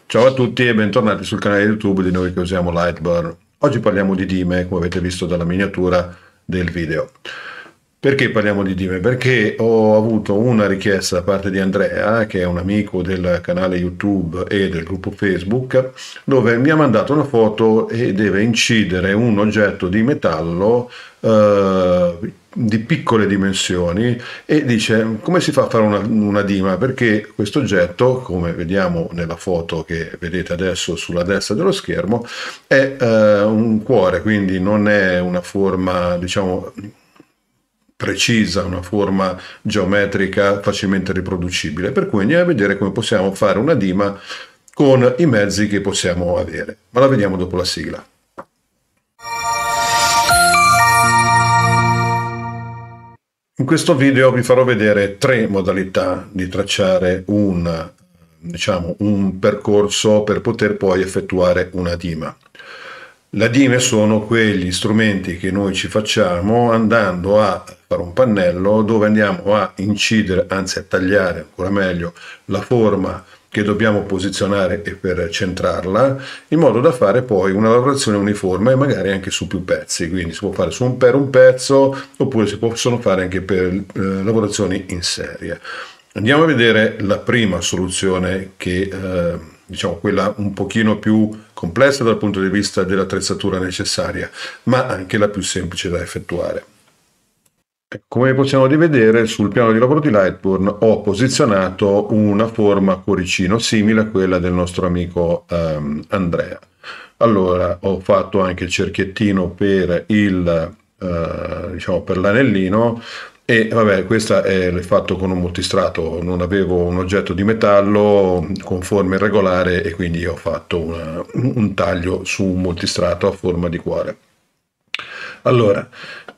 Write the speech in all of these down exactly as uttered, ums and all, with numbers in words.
Ciao a tutti e bentornati sul canale YouTube di noi che usiamo Lightburn. Oggi parliamo di dime, come avete visto dalla miniatura del video. Perché parliamo di dime? Perché ho avuto una richiesta da parte di Andrea, che è un amico del canale YouTube e del gruppo Facebook, dove mi ha mandato una foto e deve incidere un oggetto di metallo eh, di piccole dimensioni e dice: come si fa a fare una, una dima? Perché questo oggetto, come vediamo nella foto che vedete adesso sulla destra dello schermo, è eh, un cuore, quindi non è una forma, diciamo, precisa, una forma geometrica facilmente riproducibile, per cui andiamo a vedere come possiamo fare una dima con i mezzi che possiamo avere, ma la vediamo dopo la sigla. In questo video vi farò vedere tre modalità di tracciare un, diciamo, un percorso per poter poi effettuare una dima. Le dime sono quegli strumenti che noi ci facciamo andando a fare un pannello dove andiamo a incidere, anzi a tagliare ancora meglio, la forma che dobbiamo posizionare e per centrarla, in modo da fare poi una lavorazione uniforme e magari anche su più pezzi. Quindi si può fare su un, per un pezzo, oppure si possono fare anche per eh, lavorazioni in serie. Andiamo a vedere la prima soluzione che eh, diciamo quella un pochino più complessa dal punto di vista dell'attrezzatura necessaria, ma anche la più semplice da effettuare. Come possiamo vedere, sul piano di lavoro di Lightburn ho posizionato una forma cuoricino simile a quella del nostro amico um, Andrea. Allora, ho fatto anche il cerchiettino per il uh, diciamo per l'anellino. E vabbè, questa è fatto con un multistrato, non avevo un oggetto di metallo con forma irregolare e quindi ho fatto una, un taglio su un multistrato a forma di cuore. Allora,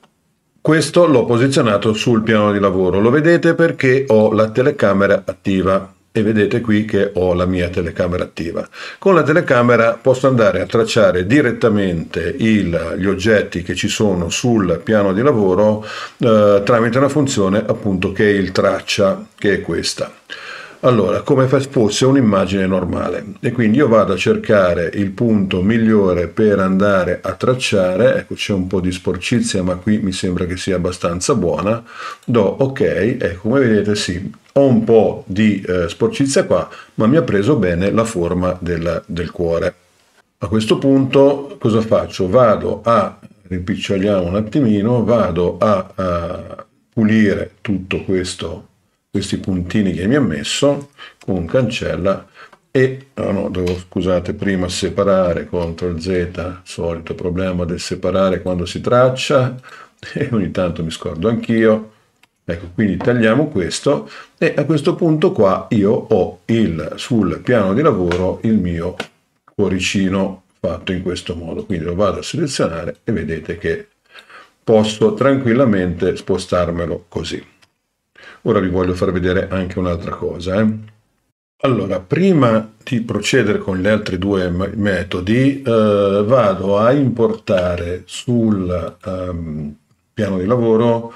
questo l'ho posizionato sul piano di lavoro, lo vedete perché ho la telecamera attiva. E vedete qui che ho la mia telecamera attiva. Con la telecamera posso andare a tracciare direttamente il, gli oggetti che ci sono sul piano di lavoro eh, tramite una funzione appunto che è il traccia, che è questa. Allora, come se fosse un'immagine normale, e quindi io vado a cercare il punto migliore per andare a tracciare. Ecco, c'è un po' di sporcizia, ma qui mi sembra che sia abbastanza buona. Do ok, e come vedete sì, ho un po' di eh, sporcizia qua, ma mi ha preso bene la forma del, del cuore. A questo punto cosa faccio? Vado a, rimpiccioliamo un attimino, vado a, a pulire tutto questo, questi puntini che mi ha messo con cancella e, no, no, devo, scusate, prima separare, control Z, solito problema del separare quando si traccia, e ogni tanto mi scordo anch'io. Ecco, quindi tagliamo questo e a questo punto qua io ho il, sul piano di lavoro il mio cuoricino fatto in questo modo. Quindi lo vado a selezionare e vedete che posso tranquillamente spostarmelo così. Ora vi voglio far vedere anche un'altra cosa. Eh. Allora, prima di procedere con gli altri due metodi, eh, vado a importare sul um, piano di lavoro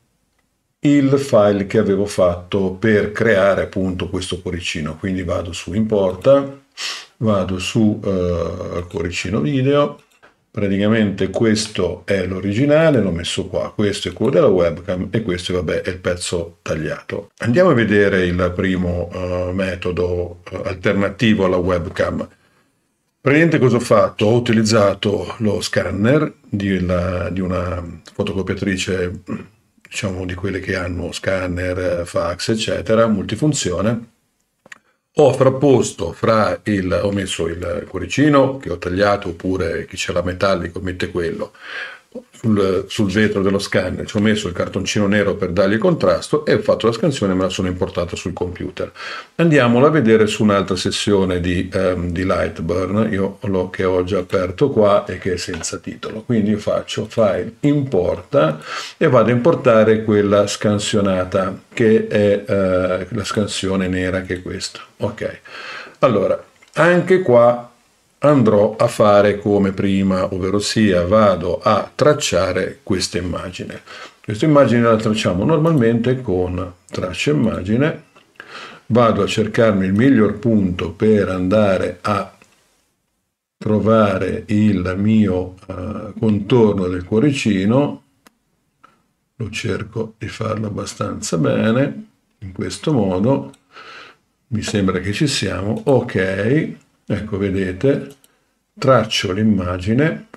il file che avevo fatto per creare appunto questo cuoricino. Quindi vado su importa, vado su uh, cuoricino video, praticamente questo è l'originale, l'ho messo qua, questo è quello della webcam e questo vabbè è il pezzo tagliato. Andiamo a vedere il primo uh, metodo uh, alternativo alla webcam. Praticamente cosa ho fatto? Ho utilizzato lo scanner di, la, di una fotocopiatrice, diciamo di quelle che hanno scanner, fax, eccetera, multifunzione. Ho frapposto fra il, ho messo il cuoricino che ho tagliato, oppure chi c'è la metallico mette quello, sul, sul vetro dello scanner ci ho messo il cartoncino nero per dargli il contrasto e ho fatto la scansione e me la sono importata sul computer. Andiamola a vedere su un'altra sessione di, um, di Lightburn, io l'ho che ho già aperto qua e che è senza titolo, quindi io faccio file importa e vado a importare quella scansionata che è uh, la scansione nera, che è questa. Ok, allora anche qua andrò a fare come prima, ovvero sia vado a tracciare questa immagine. Questa immagine la tracciamo normalmente con traccia immagine, vado a cercarmi il miglior punto per andare a trovare il mio uh, contorno del cuoricino, lo cerco di farlo abbastanza bene, in questo modo, mi sembra che ci siamo, ok, ecco vedete, traccio l'immagine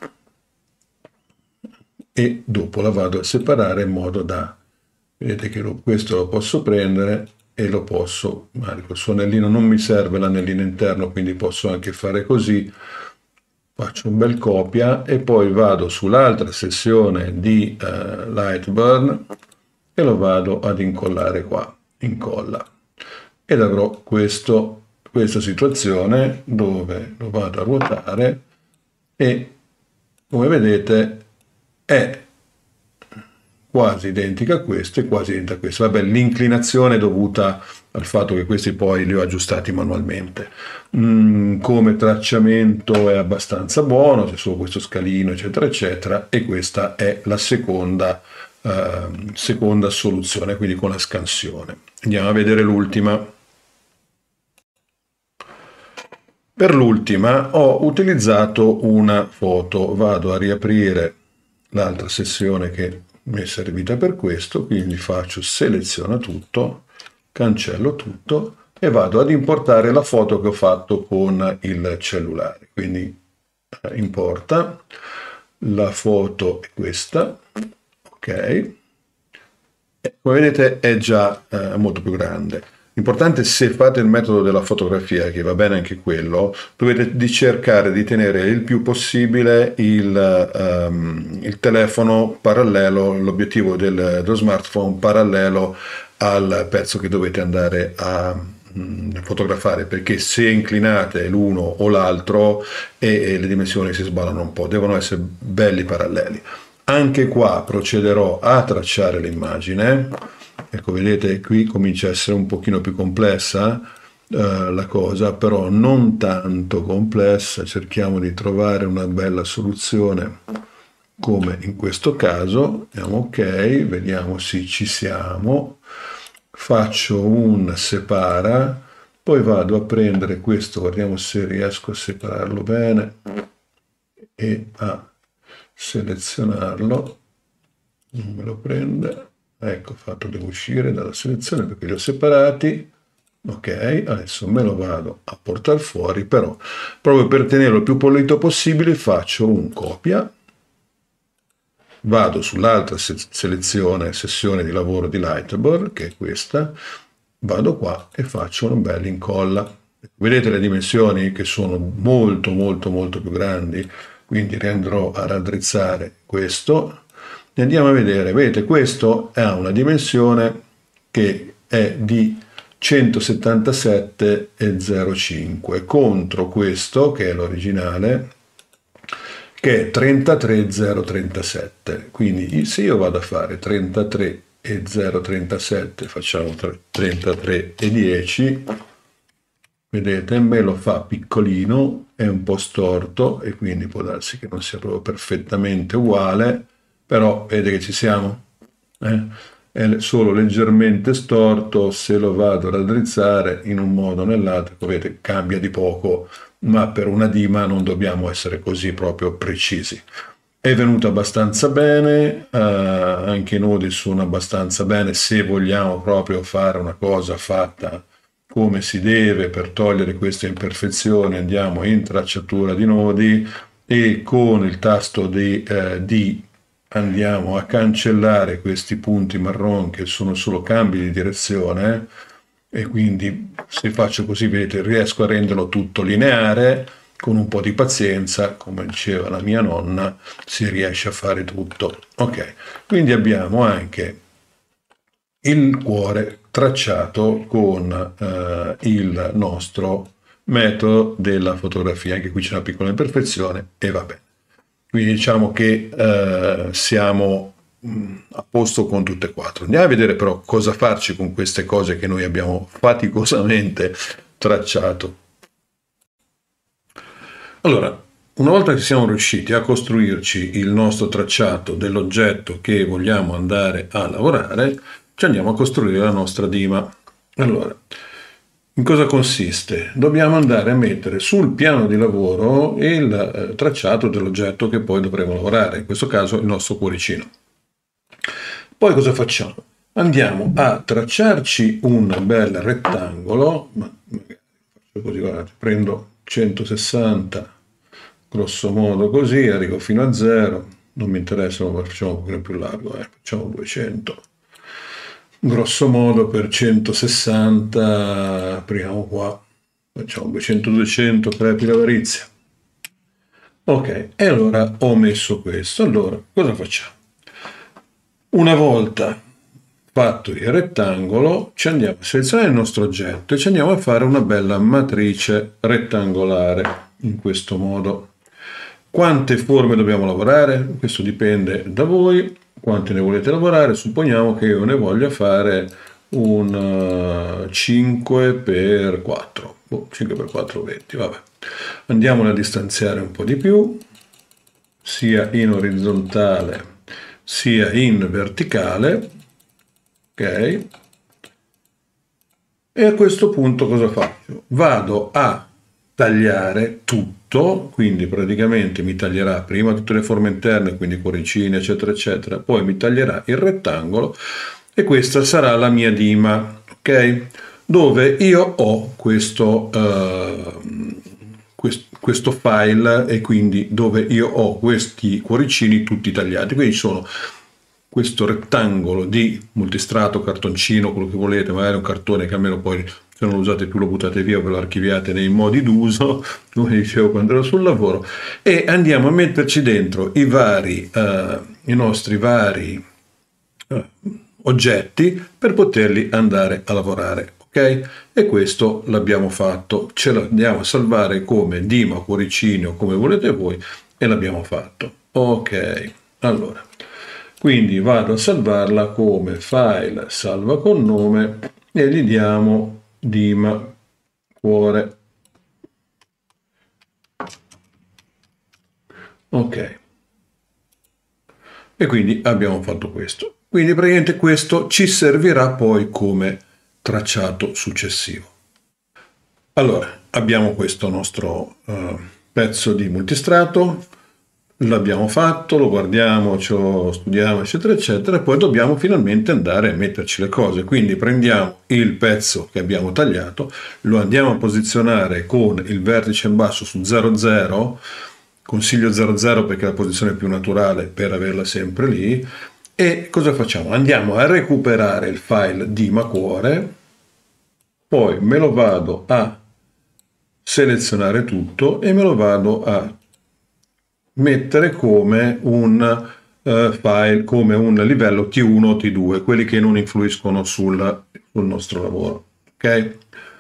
e dopo la vado a separare in modo da, vedete che lo, questo lo posso prendere e lo posso, magari col suo anellino non mi serve l'anellino interno, quindi posso anche fare così, faccio un bel copia e poi vado sull'altra sessione di uh, Lightburn e lo vado ad incollare qua, incolla, ed avrò questo, questa situazione dove lo vado a ruotare e come vedete è quasi identica a questo e quasi identica a questo. Vabbè, l'inclinazione è dovuta al fatto che questi poi li ho aggiustati manualmente. Mm, come tracciamento è abbastanza buono, c'è solo questo scalino eccetera eccetera, e questa è la seconda, eh, seconda soluzione, quindi con la scansione. Andiamo a vedere l'ultima. Per l'ultima ho utilizzato una foto, vado a riaprire l'altra sessione che mi è servita per questo, quindi faccio seleziona tutto, cancello tutto e vado ad importare la foto che ho fatto con il cellulare. Quindi eh, importa, la foto è questa, ok, e come vedete è già eh, molto più grande. L'importante, se fate il metodo della fotografia, che va bene anche quello, dovete di cercare di tenere il più possibile il, um, il telefono parallelo, l'obiettivo del, dello smartphone parallelo al pezzo che dovete andare a mm, fotografare, perché se inclinate l'uno o l'altro e, e le dimensioni si sballano un po', devono essere belli paralleli. Anche qua procederò a tracciare l'immagine. Ecco, vedete, qui comincia a essere un pochino più complessa eh, la cosa, però non tanto complessa. Cerchiamo di trovare una bella soluzione, come in questo caso. Andiamo ok, vediamo se ci siamo. Faccio un separa, poi vado a prendere questo, guardiamo se riesco a separarlo bene, e a selezionarlo. Non me lo prende. Ecco fatto, devo uscire dalla selezione perché li ho separati. Ok, adesso me lo vado a portare fuori, però proprio per tenerlo il più pulito possibile faccio un copia, vado sull'altra se selezione, sessione di lavoro di Lightburn, che è questa, vado qua e faccio una bella incolla. Vedete le dimensioni che sono molto molto molto più grandi, quindi andrò a raddrizzare questo. E andiamo a vedere, vedete, questo ha una dimensione che è di centosettantasette virgola zero cinque contro questo, che è l'originale, che è trentatré virgola zero trentasette. Quindi se io vado a fare trentatré virgola zero trentasette, facciamo trentatré virgola dieci, vedete, me lo fa piccolino, è un po' storto e quindi può darsi che non sia proprio perfettamente uguale, però vedete che ci siamo, eh? È solo leggermente storto. Se lo vado a raddrizzare in un modo o nell'altro, vedete, cambia di poco, ma per una dima non dobbiamo essere così proprio precisi. È venuto abbastanza bene, eh, anche i nodi sono abbastanza bene. Se vogliamo proprio fare una cosa fatta come si deve per togliere queste imperfezioni, andiamo in tracciatura di nodi e con il tasto di, eh, di andiamo a cancellare questi punti marron che sono solo cambi di direzione, e quindi se faccio così, vedete, riesco a renderlo tutto lineare. Con un po' di pazienza, come diceva la mia nonna, si riesce a fare tutto. Ok, quindi abbiamo anche il cuore tracciato con eh, il nostro metodo della fotografia. Anche qui c'è una piccola imperfezione e va bene. Quindi diciamo che eh, siamo mh, a posto con tutte e quattro. Andiamo a vedere però cosa farci con queste cose che noi abbiamo faticosamente tracciato. Allora, una volta che siamo riusciti a costruirci il nostro tracciato dell'oggetto che vogliamo andare a lavorare, ci andiamo a costruire la nostra dima. Allora, in cosa consiste? Dobbiamo andare a mettere sul piano di lavoro il eh, tracciato dell'oggetto che poi dovremo lavorare, in questo caso il nostro cuoricino. Poi cosa facciamo? Andiamo a tracciarci un bel rettangolo, ma magari faccio così, guardate, prendo centosessanta, grosso modo così, arrivo fino a zero, non mi interessa, ma facciamo un pochino più largo, eh. Facciamo duecento. Grosso modo per centosessanta, apriamo qua, facciamo duecento duecento, crepi l'avarizia. Ok, e allora ho messo questo. Allora, cosa facciamo? Una volta fatto il rettangolo, ci andiamo a selezionare il nostro oggetto e ci andiamo a fare una bella matrice rettangolare, in questo modo. Quante forme dobbiamo lavorare? Questo dipende da voi. Quante ne volete lavorare? Supponiamo che io ne voglia fare un cinque per quattro. Oh, cinque per quattro, venti, vabbè. Andiamo a distanziare un po' di più, sia in orizzontale sia in verticale. Ok. E a questo punto cosa faccio? Vado a tagliare tutto, quindi praticamente mi taglierà prima tutte le forme interne, quindi cuoricini, eccetera, eccetera, poi mi taglierà il rettangolo e questa sarà la mia dima, ok? Dove io ho questo, uh, quest questo file e quindi dove io ho questi cuoricini tutti tagliati, quindi sono questo rettangolo di multistrato, cartoncino, quello che volete, magari un cartone che almeno poi se non lo usate più lo buttate via o ve lo archiviate nei modi d'uso, come dicevo quando ero sul lavoro, e andiamo a metterci dentro i vari, uh, i nostri vari uh, oggetti per poterli andare a lavorare, ok? E questo l'abbiamo fatto, ce l'andiamo a salvare come dima, cuoricino, come volete voi, e l'abbiamo fatto. Ok, allora, quindi vado a salvarla come file salva con nome e gli diamo dima cuore. Ok, e quindi abbiamo fatto questo. Quindi praticamente questo ci servirà poi come tracciato successivo. Allora, abbiamo questo nostro uh, pezzo di multistrato, l'abbiamo fatto, lo guardiamo, ce lo studiamo, eccetera, eccetera, e poi dobbiamo finalmente andare a metterci le cose. Quindi prendiamo il pezzo che abbiamo tagliato, lo andiamo a posizionare con il vertice in basso su zero zero, consiglio zero zero perché è la posizione più naturale per averla sempre lì, e cosa facciamo? Andiamo a recuperare il file dima cuore, poi me lo vado a selezionare tutto e me lo vado a mettere come un uh, file, come un livello T uno o T due, quelli che non influiscono sul, sul nostro lavoro. Ok?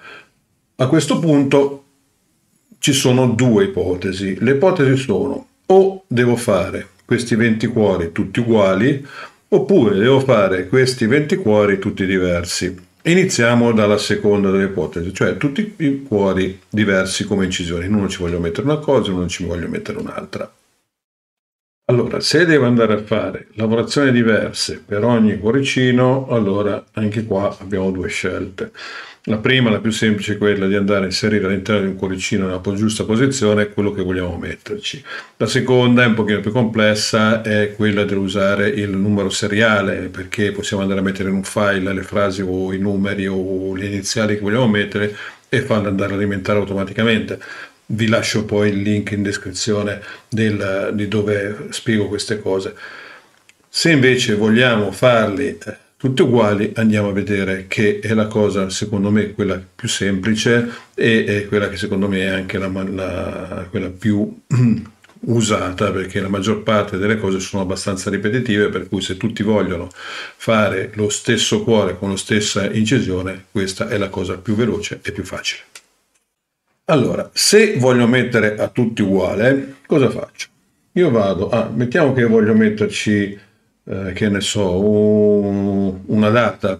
A questo punto ci sono due ipotesi. Le ipotesi sono: o devo fare questi venti cuori tutti uguali, oppure devo fare questi venti cuori tutti diversi. Iniziamo dalla seconda delle ipotesi, cioè tutti i cuori diversi come incisioni. In uno ci voglio mettere una cosa, in uno ci voglio mettere un'altra. Allora, se devo andare a fare lavorazioni diverse per ogni cuoricino, allora anche qua abbiamo due scelte. La prima, la più semplice, è quella di andare a inserire all'interno di un cuoricino nella giusta posizione quello che vogliamo metterci. La seconda, è un pochino più complessa, è quella di usare il numero seriale, perché possiamo andare a mettere in un file le frasi o i numeri o le iniziali che vogliamo mettere e farle andare a alimentare automaticamente. Vi lascio poi il link in descrizione del, di dove spiego queste cose. Se invece vogliamo farli tutti uguali, andiamo a vedere che è la cosa, secondo me, quella più semplice e è quella che secondo me è anche la, la, quella più usata, perché la maggior parte delle cose sono abbastanza ripetitive, per cui se tutti vogliono fare lo stesso cuore con la stessa incisione, questa è la cosa più veloce e più facile. Allora, se voglio mettere a tutti uguale, cosa faccio? Io vado a, mettiamo che voglio metterci, eh, che ne so, un, una data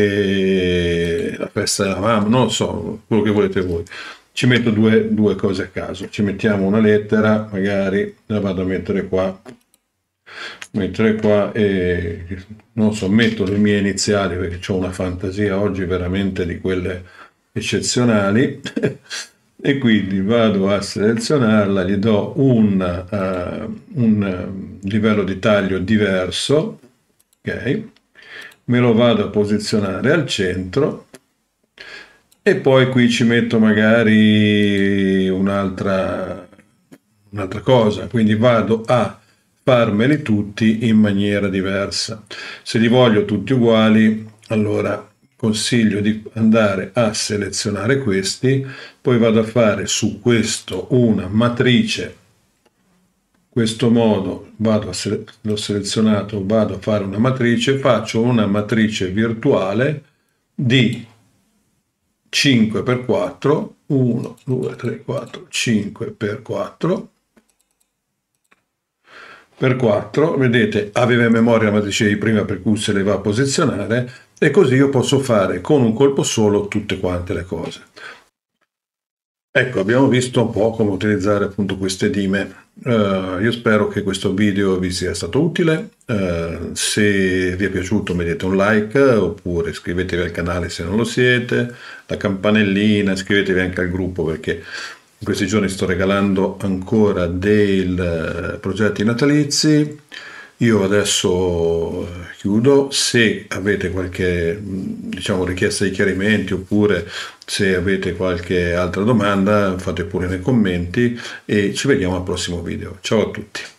perché la festa della mamma, non lo so, quello che volete voi. Ci metto due, due cose a caso, ci mettiamo una lettera, magari la vado a mettere qua, mettere qua e non so, metto le mie iniziali perché ho una fantasia oggi veramente di quelle eccezionali e quindi vado a selezionarla, gli do un, uh, un livello di taglio diverso, ok? Me lo vado a posizionare al centro e poi qui ci metto magari un'altra un'altra cosa, quindi vado a farmeli tutti in maniera diversa. Se li voglio tutti uguali, allora consiglio di andare a selezionare questi, poi vado a fare su questo una matrice. Questo modo vado a sele- l'ho selezionato, vado a fare una matrice, faccio una matrice virtuale di cinque per quattro, uno, due, tre, quattro, cinque per quattro, per quattro, vedete, aveva in memoria la matrice di prima per cui se le va a posizionare, e così io posso fare con un colpo solo tutte quante le cose. Ecco, abbiamo visto un po' come utilizzare appunto queste dime. Uh, io spero che questo video vi sia stato utile. Uh, se vi è piaciuto mettete un like oppure iscrivetevi al canale se non lo siete, la campanellina, iscrivetevi anche al gruppo perché in questi giorni sto regalando ancora dei uh, progetti natalizi. Io adesso chiudo, se avete qualche diciamo, richiesta di chiarimenti oppure se avete qualche altra domanda fate pure nei commenti e ci vediamo al prossimo video. Ciao a tutti!